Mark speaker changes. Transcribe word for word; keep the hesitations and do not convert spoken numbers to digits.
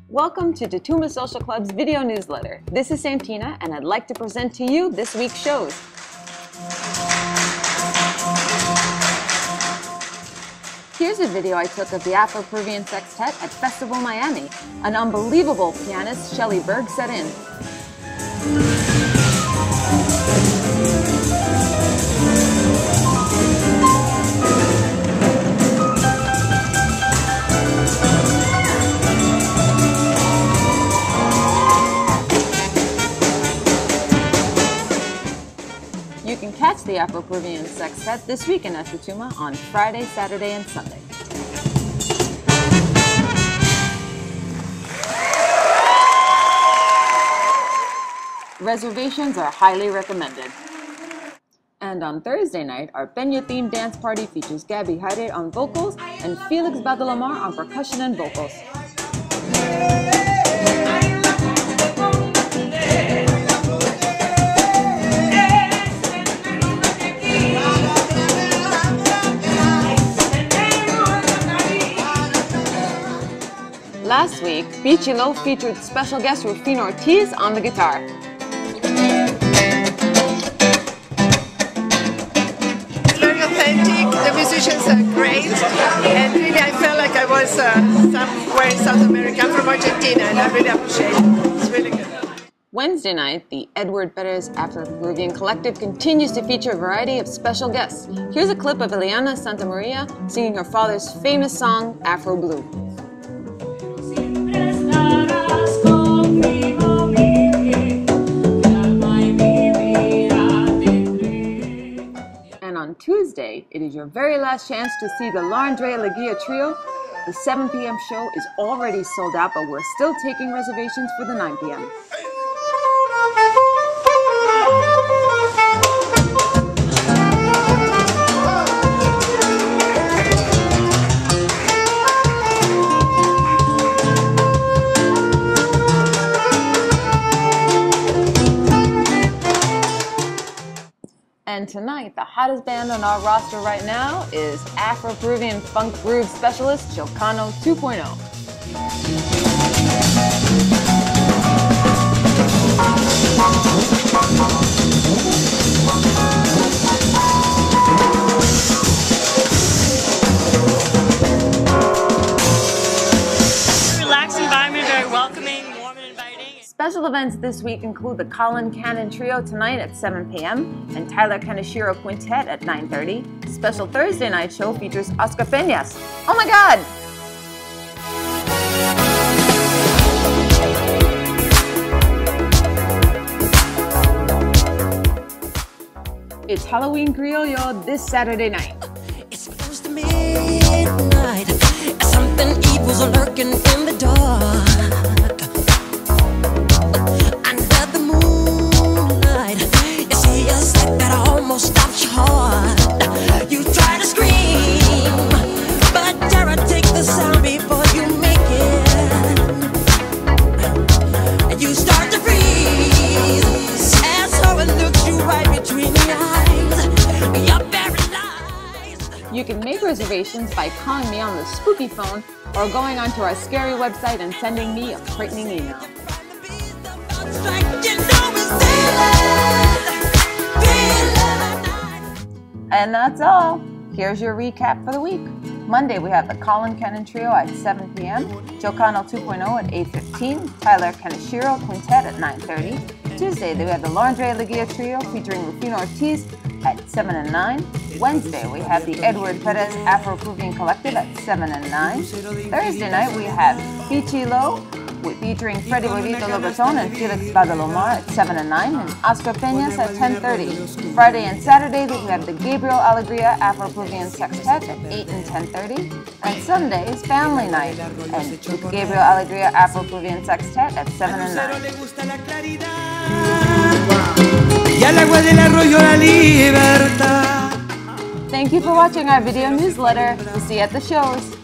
Speaker 1: Welcome to Tatuma Social Club's video newsletter. This is Santina, and I'd like to present to you this week's shows. Here's a video I took of the Afro-Peruvian Sextet at Festival Miami. An unbelievable pianist, Shelly Berg, set in. You can catch the Afro-Peruvian Sextet this weekend at Tatuma on Friday, Saturday, and Sunday. Reservations are highly recommended. And on Thursday night, our Peña-themed dance party features Gabby Haide on vocals and Felix Badalomar on percussion and vocals. Last week, Pichilo featured special guest Rufino Ortiz on the guitar.
Speaker 2: It's very authentic, the musicians are great, and really I felt like I was uh, somewhere in South America. I'm from Argentina, and I really appreciate it. It's really good.
Speaker 1: Wednesday night, the Edward Perez Afro-Peruvian Collective continues to feature a variety of special guests. Here's a clip of Eliana Santamaria singing her father's famous song, Afro Blue. On Tuesday, it is your very last chance to see the La Andrea Leguia Trio. The seven p m show is already sold out, but we're still taking reservations for the nine p m And tonight, the hottest band on our roster right now is Afro-Peruvian funk groove specialist Chilcano two point oh.
Speaker 3: Relaxed environment, very welcoming, warm and inviting.
Speaker 1: Special events this week include the Colin Cannon Trio tonight at seven p m and Tyler Kaneshiro Quintet at nine thirty. Special Thursday night show features Oscar Peñas. Oh my God! It's Halloween Criollo this Saturday night.
Speaker 4: It's close to midnight. Something evil's lurking in the dark. Under the moonlight, you see a sight that almost stops your heart. You try to scream, but terror takes the sound before you make it. And you start to freeze as horror looks you right between the eyes. You're paralyzed.
Speaker 1: You can make reservations by calling me on the spooky phone or going onto our scary website and sending me a frightening email. And that's all. Here's your recap for the week. Monday, we have the Colin Cannon Trio at seven p m, Chilcano two point oh at eight fifteen, Tyler Kaneshiro Quintet at nine thirty. Tuesday, we have the La Andrea Leguia Trio featuring Rufino Ortiz at seven and nine. Wednesday, we have the Edward Perez Afro-Peruvian Collective at seven and nine. Thursday night, we have Pichilo featuring Freddy Boivito Loberton and Felix Badalomar at seven and nine, and Oscar Peñas at ten thirty. Friday and Saturday, we have the Gabriel Alegria Afro-Peruvian Sextet at eight and ten thirty. And Sunday is Family Night, and with Gabriel Alegria Afro-Peruvian Sextet at seven and nine. Thank you for watching our video newsletter. We'll see you at the shows.